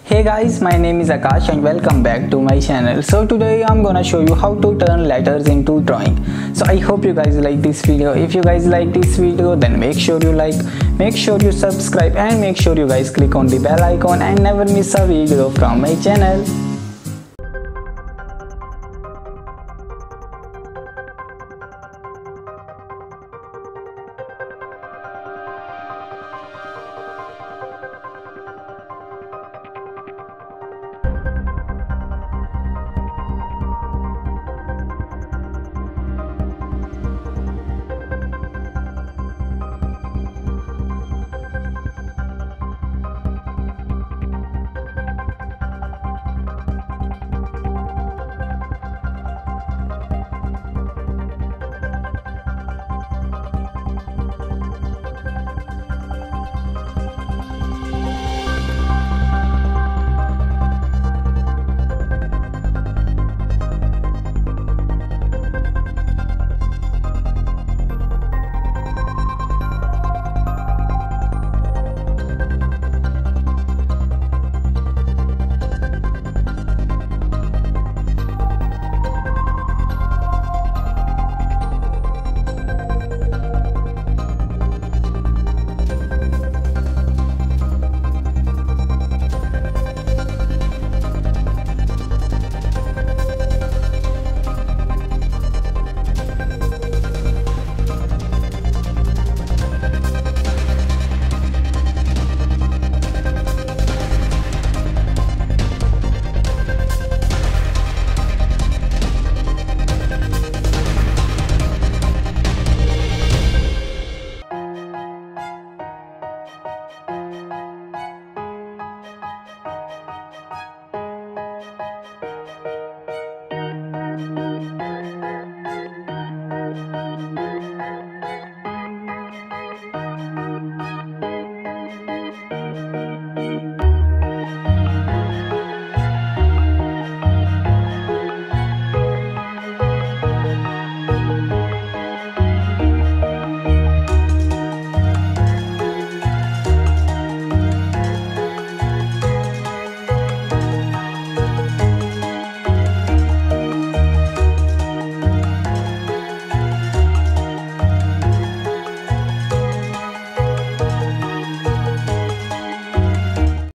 Hey guys, my name is Akash and welcome back to my channel. So today I'm gonna show you how to turn letters into drawing. So I hope you guys like this video. If you guys like this video, then make sure you like, make sure you subscribe, and make sure you guys click on the bell icon and never miss a video from my channel.